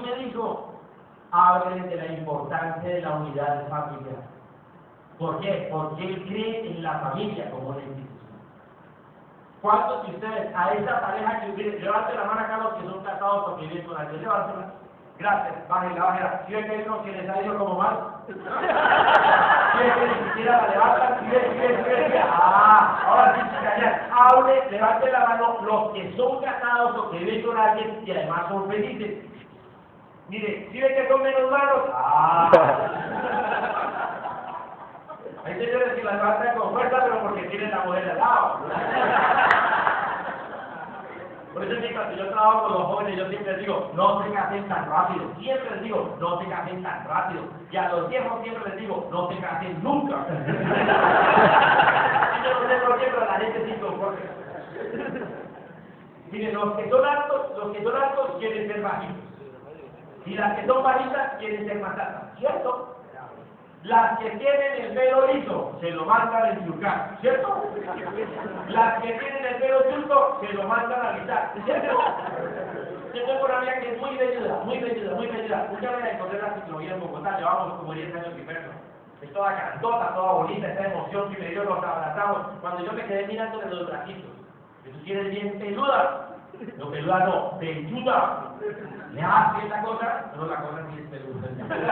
hablen de la importancia de la unidad familiar. ¿Por qué? Porque él cree en la familia como una institución. ¿Cuántos de ustedes a esa pareja que ustedes, levanten la mano acá los que son casados porque viven con alguien, levántela? Gracias, bájenla. Si ven que hay uno que les ha ido como mal, si ven que ni siquiera la levantan, si ven, ahora sí, chicas, ya, hable, levanten la mano los que son casados o que viven con alguien y además son felices. Mire, si ven que son menos malos, hay señores que la levantan con fuerza, pero porque tienen la mujer al lado. Por eso es que cuando yo trabajo con los jóvenes, yo siempre les digo, no se casen tan rápido. Siempre les digo, no se casen tan rápido. Y a los viejos siempre les digo, no se casen nunca. Y yo no sé por qué, pero la gente sí conforme. Miren, los que son altos quieren ser bajitos. Y las que son bajitas quieren ser más altas. ¿Cierto? Las que tienen el pelo liso, se lo mandan a enyucar, ¿cierto? Las que tienen el pelo chusco, se lo mandan a alisar, ¿cierto? Yo tengo una amiga que es muy velluda. Un día me encontré en la ciclovía en Bogotá, llevamos como 10 años sin vernos. Es toda cantota, toda bonita, esa emoción que me dio, nos abrazamos. Cuando yo me quedé mirándole los bracitos, que tú quieres bien peluda. No, peluda no, velluda. Le hace esa cosa, no la cosa ni es peluda.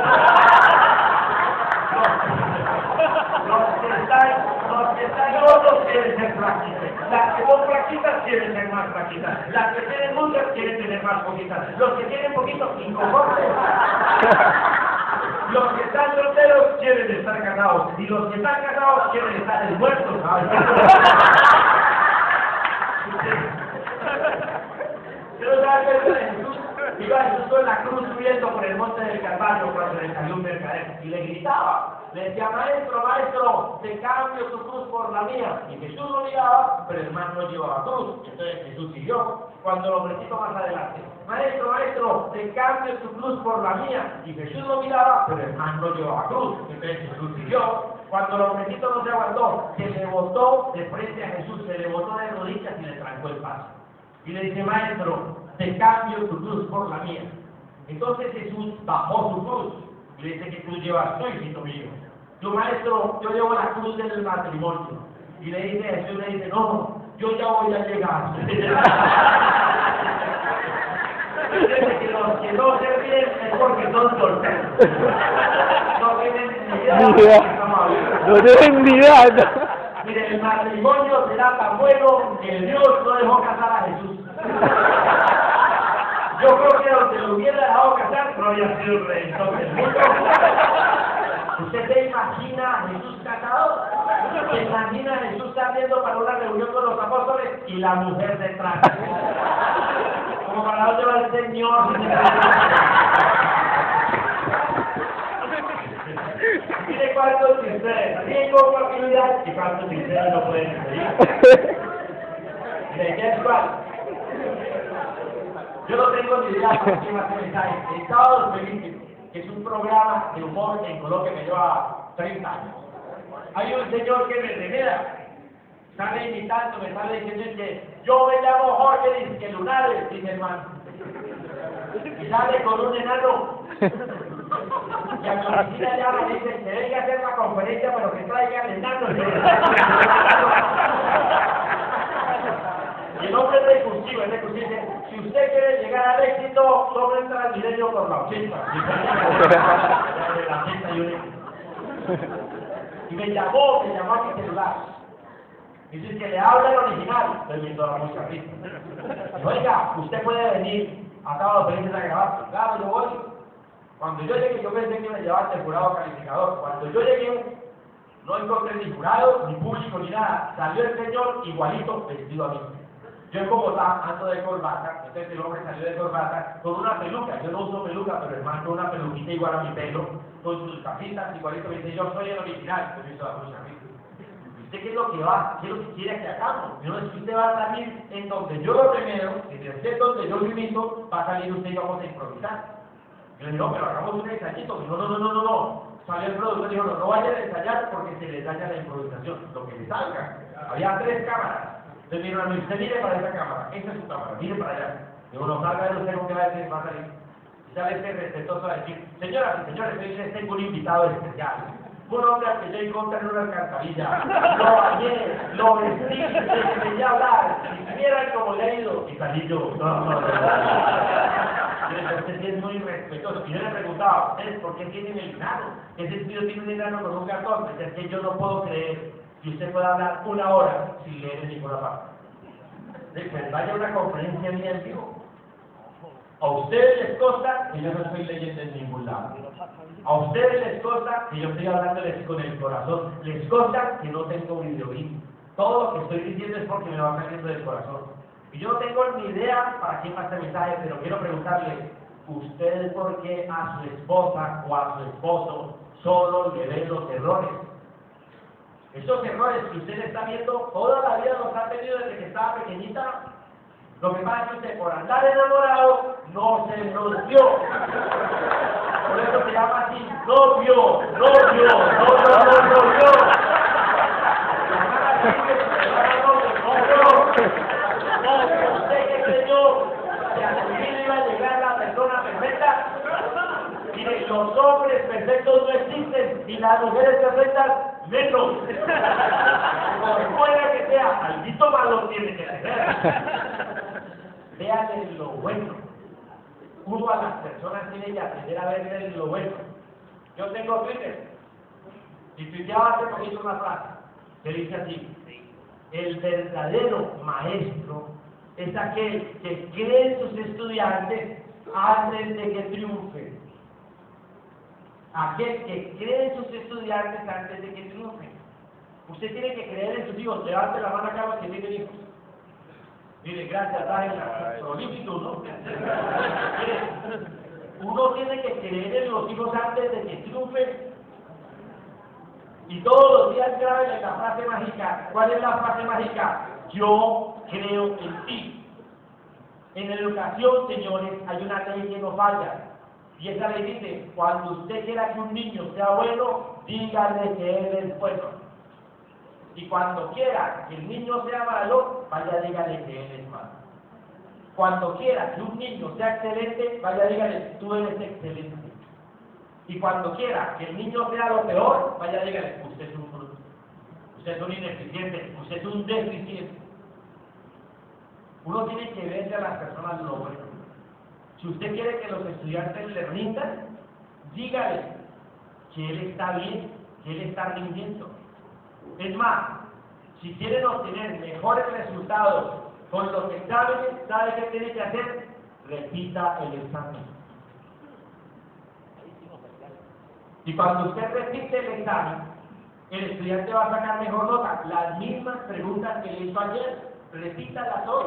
Los que están gordos quieren ser flaquitas. Las que son flaquitas quieren ser más flaquitas. Las que tienen muchas quieren tener más poquitas. Los que tienen poquitos, inconformes. Los que están solteros quieren estar casados. Y los que están casados quieren estar muertos. Pero ¿sabes qué es Jesús? Iba Jesús en la cruz subiendo por el monte del Calvario cuando le salió un mercader y le gritaba, le decía, maestro, te cambio tu cruz por la mía. Y Jesús lo miraba, pero el man no llevaba cruz. Entonces Jesús siguió. Cuando lo recito más adelante, maestro, te cambio tu cruz por la mía. Y Jesús lo miraba, pero el man no llevaba cruz. Entonces Jesús siguió. Cuando el hombrecito no se aguantó, se le botó de frente a Jesús, se le botó de rodillas y le trancó el paso. Y le dice, maestro, te cambio tu cruz por la mía. Entonces Jesús bajó su cruz y le dice, ¿qué cruz llevas tú, hijito mío? Yo, maestro, yo llevo la cruz del matrimonio. Y le dice, Jesús le dice, no, yo ya voy a llegar. Dice que los que no se ríen es porque son solteros. No tienen ni idea de lo que estamos hablando. No tienen ni idea. Mire, el matrimonio será tan bueno que Dios no dejó casar a Jesús. Yo creo que donde lo hubiera dejado casar no había sido el redentor del mundo. ¿Usted se imagina a Jesús casado? ¿Se imagina a Jesús saliendo para una reunión con los apóstoles y la mujer detrás? Como para dónde va el Señor. Mire cuántos sinceros, mire con facilidad y cuántos sinceros no pueden creer. Mire, ¿qué es cuál? Yo no tengo ni idea de qué más mensaje. El Sábado Feliz, que es un programa de humor en Colombia que lleva 30 años. Hay un señor que me remeda, sale imitando, me sale diciendo que yo me llamo Jorge, dice que Lunares, dice hermano. Y sale con un enano. Y a mi oficina llama y dice que venga a hacer la conferencia, pero que traiga el enano. Y el hombre es recursivo, dice, si usted quiere llegar al éxito, solo entra al milenio por la 80. Y me llamó a mi celular. Dice que le habla el original, permito la música risa. Oiga, usted puede venir a Sábado Felices a grabar. Claro, yo voy. Cuando yo llegué, yo pensé que me llevaba el jurado calificador. Cuando yo llegué, no encontré ni jurado, ni público, ni nada. Salió el señor igualito vestido a mí. Yo en Bogotá ando de corbata, entonces el hombre salió de corbata con una peluca. Yo no uso peluca, pero hermano, una peluquita igual a mi pelo, con sus capitas igualito. Me dice, yo soy el original, yo hizo la música. ¿Usted qué es lo que va? ¿Qué es lo que quiere que hagamos? Yo no es que usted va a salir en donde yo lo primero, en el set donde yo lo invito, va a salir usted y vamos a improvisar. Yo le digo, pero hagamos un ensayito. No. Salió el productor y dijo, no vayan a ensayar porque se les daña la improvisación. Lo que les salga. Había 3 cámaras. Entonces mi hermano, usted mire para esa cámara, esa es su cámara, mire para allá. Digo, no salga de usted con qué va a decir, va a salir. Y sale este respetuoso a decir, señoras y señores, yo les tengo un invitado especial. Un hombre al que yo encontré en una alcantarilla. Lo bañé, lo vestí, le enseñé a hablar. Y vieran cómo le ha ido. Y salí yo, no. Usted sí es muy respetuoso. Y yo le preguntaba, ¿ustedes por qué tienen el enano? Ese tío tiene un enano con un cartón. Es que yo no puedo creer que usted pueda hablar 1 hora sin leer en ninguna parte. Pues vaya a una conferencia mía en vivo. A ustedes les consta que yo no estoy leyendo en ningún lado. A ustedes les consta que yo estoy hablándoles con el corazón. Les consta que no tengo videobeat. Todo lo que estoy diciendo es porque me va saliendo del corazón. Y yo no tengo ni idea para quién va este mensaje, pero quiero preguntarle, ¿usted por qué a su esposa o a su esposo solo le ven los errores? Esos errores que usted está viendo, toda la vida los ha tenido desde que estaba pequeñita. Lo que pasa es que usted, por andar enamorado, no se nos dio. Por eso se llama así, novio. Usted que creyó que a su vida iba a llegar la persona perfecta. Mire, los hombres perfectos no existen, y las mujeres perfectas menos. Por fuera que sea, maldito valor tiene que tener. Véanle lo bueno. Uno a las personas tiene que aprender a verle lo bueno. Yo tengo Twitter. Y tuiteaba hace poquito una frase que dice así: el verdadero maestro es aquel que cree en sus estudiantes antes de que triunfen. Aquel que cree en sus estudiantes antes de que triunfen. Usted tiene que creer en sus hijos. Levante la mano acá los que tienen hijos. Mire, gracias, la prolífico, ¿no? Mire, uno tiene que creer en los hijos antes de que triunfen. Y todos los días graben en la frase mágica. ¿Cuál es la frase mágica? Yo creo en ti. En la educación, señores, hay una ley que no falla. Y esa ley dice, cuando usted quiera que un niño sea bueno, dígale que él es bueno. Y cuando quiera que el niño sea malo, vaya dígale que él es malo. Cuando quiera que un niño sea excelente, vaya dígale, tú eres excelente. Y cuando quiera que el niño sea lo peor, vaya dígale, usted es un bruto, usted es un ineficiente, usted es un deficiente. Uno tiene que verle a las personas lo bueno. Si usted quiere que los estudiantes le rindan, dígale que él está bien, que él está rindiendo. Es más, si quieren obtener mejores resultados con los exámenes, ¿sabe qué tiene que hacer? repita el examen. Y cuando usted repite el examen, el estudiante va a sacar mejor nota. Las mismas preguntas que le hizo ayer, repítalas hoy.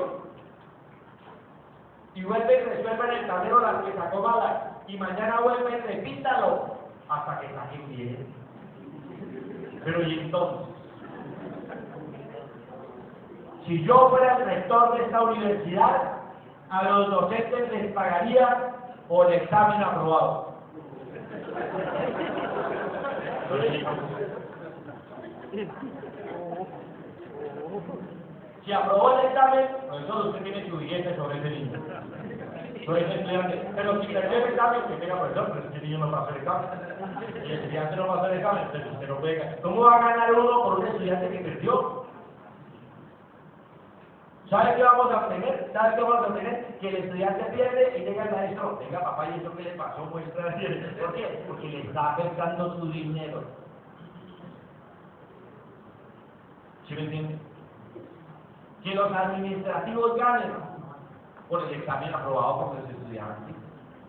Y vuelve y resuelva en el tablero las que sacó malas. Y mañana vuelve y repítalo hasta que saquen bien. Pero y entonces, si yo fuera el rector de esta universidad, a los docentes les pagaría por el examen aprobado. Si aprobó el examen, profesor, usted tiene su billete sobre ese niño. Sobre ese estudiante. Pero si perdió el examen, que tenga profesor, pero ese niño no pasó el examen. Y el estudiante no pasó el examen, entonces usted no puede ganar. ¿Cómo va a ganar uno por un estudiante que perdió? ¿Sabe qué vamos a obtener? ¿Sabe qué vamos a obtener? Que el estudiante pierde y llega el maestro. Venga, papá, ¿y eso qué le pasó? Muestra. ¿Por qué? Porque le está afectando su dinero. ¿Sí me entiende? Que los administrativos ganen por el examen aprobado por los estudiantes.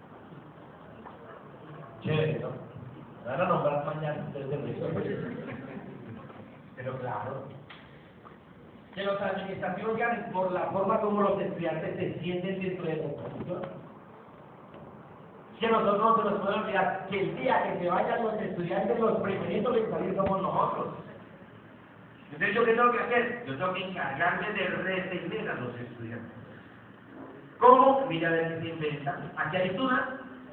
Chévere, ¿no? Me van a nombrar mañana ustedes de resto. Pero claro. Que los administrativos ganen por la forma como los estudiantes se sienten dentro de la institución. Que nosotros no se nos puede olvidar que el día que se vayan los estudiantes, los primeritos en salir somos nosotros. Entonces, ¿yo qué tengo que hacer? Yo tengo que encargarme de retener a los estudiantes. ¿Cómo? Mira, a ver qué se inventa. Aquí hay Tuna.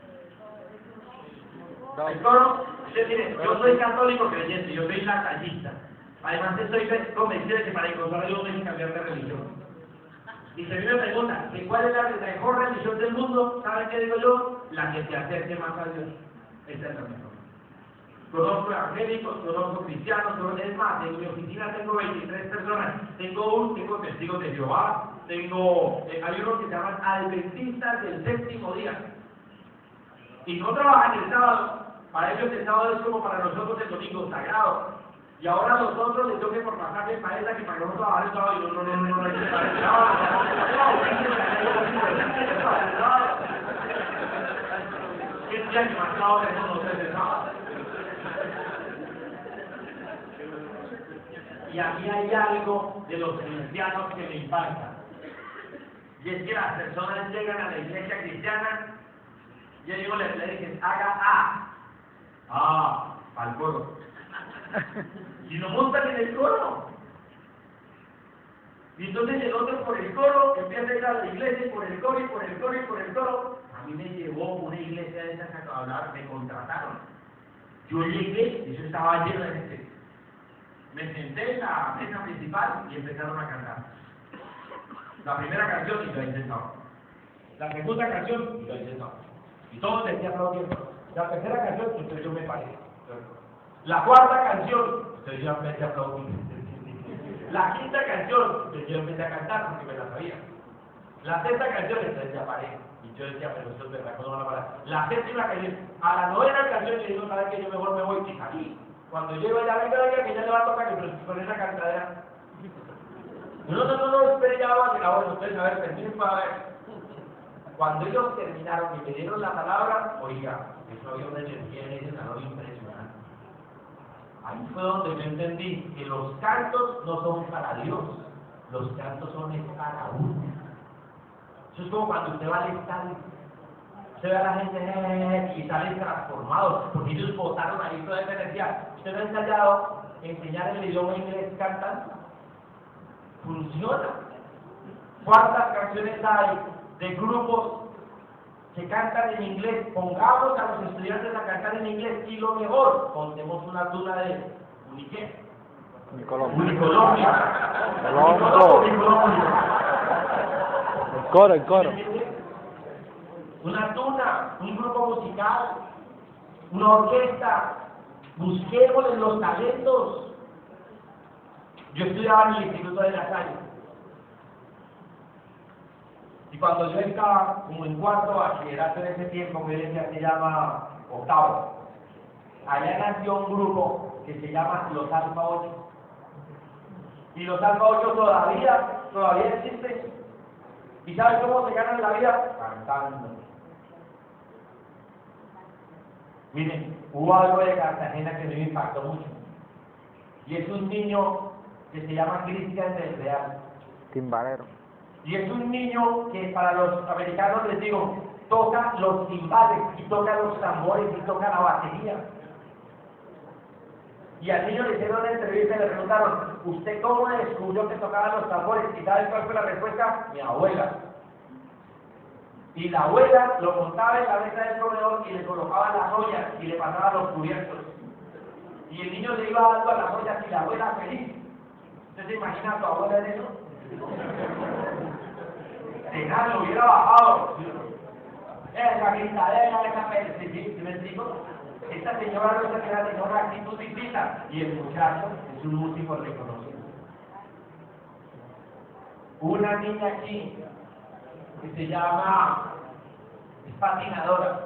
El coro, usted dice, yo soy católico creyente, yo soy latallista. Además, estoy convencido de que para encontrar a Dios hay que cambiar de religión. Y se me pregunta, ¿cuál es la mejor religión del mundo? ¿Saben qué digo yo? La que te acerque más a Dios. Esa es la mejor. Conozco evangélicos, conozco cristianos, es más, en mi oficina tengo 23 personas. Tengo testigos de Jehová, hay unos que se llaman adventistas del séptimo día. Y no trabajan el sábado. Para ellos el sábado es como para nosotros el domingo sagrado. Y ahora nosotros les toque por pasarle maestra que para no trabajar el sábado y no hay que pagar el sábado. ¿Qué día que más sábado tenemos nosotros el sábado? Y aquí hay algo de los cristianos que me impacta. Y es que las personas llegan a la iglesia cristiana y ellos le dicen, haga al coro. Y lo montan en el coro. Y entonces el otro por el coro empieza a ir a la iglesia y por el coro y por el coro y por el coro. A mí me llevó una iglesia de esas a hablar, me contrataron. Yo llegué y eso estaba lleno de gente. Me senté en la mesa principal y empezaron a cantar. La primera canción y yo ahí sentado. La segunda canción y yo ahí sentado. Y todos decían aplaudiendo. La tercera canción, entonces yo me paré. La cuarta canción, entonces yo empecé a aplaudir. La quinta canción, entonces yo empecé a cantar porque me la sabía. La sexta canción, entonces ya paré. Y yo decía, pero esto es verdad, ¿cómo van a parar? La séptima canción, a la novena canción le digo, ¿sabes qué? Yo mejor me voy y salí. Cuando llego ya venga, que ya le va a tocar que con esa cantadera. No, espere, ya va a llegar. Bueno, ustedes a ver, permiso para ver. Cuando ellos terminaron y me dieron la palabra, oiga, eso había una energía en ese salón impresionante. Ahí fue donde yo entendí que los cantos no son para Dios, los cantos son para uno. Eso es como cuando usted va al estadio, usted ve a la gente y salen transformados, porque ellos botaron ahí toda esa energía. Usted no ha ensayado enseñar el idioma inglés cantando. Funciona. ¿Cuántas canciones hay de grupos que cantan en inglés? Pongamos a los estudiantes a cantar en inglés y lo mejor, montemos una tuna de Uniqué. Unicolombia. El coro. Una tuna, un grupo musical, una orquesta. Busquemos los talentos. Yo estudiaba en el Instituto de La Salle. Y cuando yo estaba como en cuarto bachillerato en ese tiempo, que se llama octavo, allá nació un grupo que se llama Los Alfa 8. Y los Alfa 8 todavía existen. ¿Y saben cómo se ganan la vida? Cantando. Miren, hubo algo de Cartagena que me impactó mucho. Y es un niño que se llama Cristian del Real. Timbalero. Y es un niño que para los americanos les digo, toca los timbales, y toca los tambores, y toca la batería. Y al niño le hicieron una entrevista y le preguntaron, ¿usted cómo descubrió que tocaban los tambores? ¿Y sabe cuál fue la respuesta? Mi abuela. Y la abuela lo montaba en la mesa del comedor y le colocaba las ollas y le pasaba los cubiertos. Y el niño le iba dando a las ollas y la abuela feliz. ¿Usted se imagina a tu abuela en eso? De nada, lo hubiera bajado. Esa gritadera, esa perseguida, ¿me explico? Esta señora no se queda, tenía una actitud distinta. Y el muchacho es un músico reconocido. Una niña aquí que se llama, es patinadora,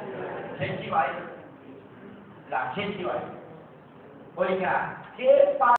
Chechi Baile. La Chechi Baile. Oiga, ¿qué pasa?